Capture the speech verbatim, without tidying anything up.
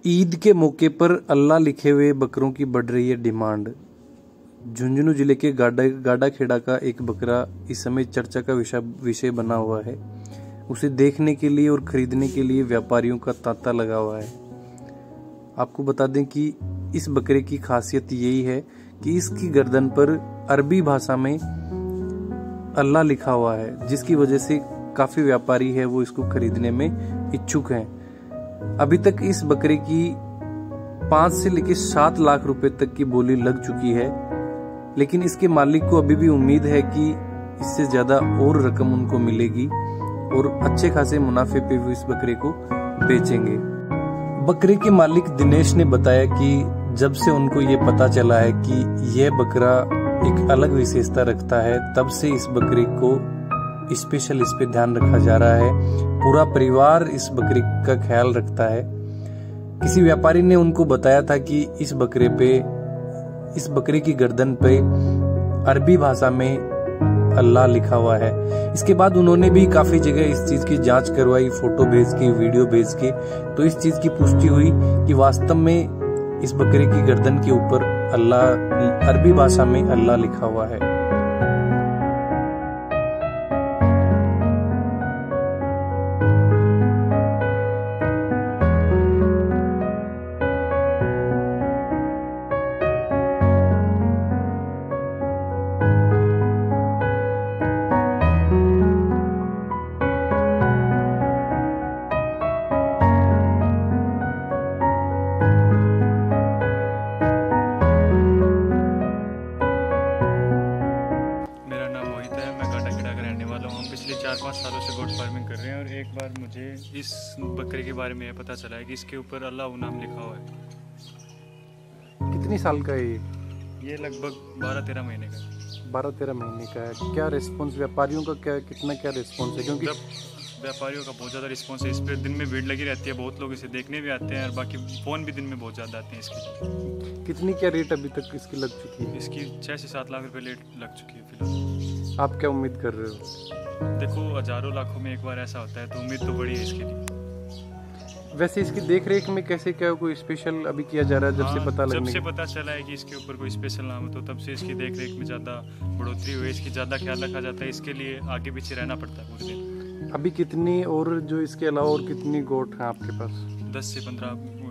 ईद के मौके पर अल्लाह लिखे हुए बकरों की बढ़ रही है डिमांड। झुंझुनू जिले के गाडा गाडाखेड़ा का एक बकरा इस समय चर्चा का विषय विषय बना हुआ है। उसे देखने के लिए और खरीदने के लिए व्यापारियों का तांता लगा हुआ है। आपको बता दें कि इस बकरे की खासियत यही है कि इसकी गर्दन पर अरबी भाषा में अल्लाह लिखा हुआ है, जिसकी वजह से काफी व्यापारी है वो इसको खरीदने में इच्छुक हैं। अभी तक इस बकरे की पांच से लेकर सात लाख रुपए तक की बोली लग चुकी है, लेकिन इसके मालिक को अभी भी उम्मीद है कि इससे ज्यादा और रकम उनको मिलेगी और अच्छे खासे मुनाफे पे भी इस बकरे को बेचेंगे। बकरे के मालिक दिनेश ने बताया कि जब से उनको ये पता चला है कि यह बकरा एक अलग विशेषता रखता है, तब से इस बकरे को स्पेशल इस पे ध्यान रखा जा रहा है। पूरा परिवार इस बकरे का ख्याल रखता है। किसी व्यापारी ने उनको बताया था कि इस बकरे पे इस बकरे की गर्दन पे अरबी भाषा में अल्लाह लिखा हुआ है। इसके बाद उन्होंने भी काफी जगह इस चीज की जांच करवाई, फोटो भेज के, वीडियो भेज के, तो इस चीज की पुष्टि हुई कि वास्तव में इस बकरे की गर्दन के ऊपर अल्लाह अरबी भाषा में अल्लाह लिखा हुआ है। पिछले चार पाँच सालों से गोट फार्मिंग कर रहे हैं और एक बार मुझे इस बकरे के बारे में यह पता चला है कि इसके ऊपर अल्लाह नाम लिखा हुआ है। कितनी साल का है ये? ये लगभग बारह तेरह महीने का है। बारह तेरह महीने का है। क्या रिस्पॉन्स व्यापारियों का क्या कितना क्या रिस्पॉन्स है? क्योंकि व्यापारियों का बहुत ज़्यादा रिस्पॉन्स है। इस पर दिन में भीड़ लगी रहती है, बहुत लोग इसे देखने भी आते हैं और बाकी फ़ोन भी दिन में बहुत ज़्यादा आते हैं इसके। कितनी क्या रेट अभी तक इसकी लग चुकी है? इसकी छः से सात लाख रुपए रेट लग चुकी है फिलहाल। आप क्या उम्मीद कर रहे हो? देखो, हजारों लाखों में एक बार ऐसा होता है, तो उम्मीद तो बड़ी है इसके लिए। वैसे इसकी देख रेख में कैसे क्या कोई स्पेशल अभी किया जा रहा है? जब हाँ, से पता लगने जब से पता चला है कि इसके ऊपर कोई स्पेशल नाम है, तो तब से इसकी देख रेख में ज़्यादा बढ़ोतरी हुई, इसकी ज़्यादा ख्याल रखा जाता है। इसके लिए आगे पीछे रहना पड़ता है पूरे दिन। अभी कितनी और जो इसके अलावा और कितनी गोट हैं आपके पास? दस से पंद्रह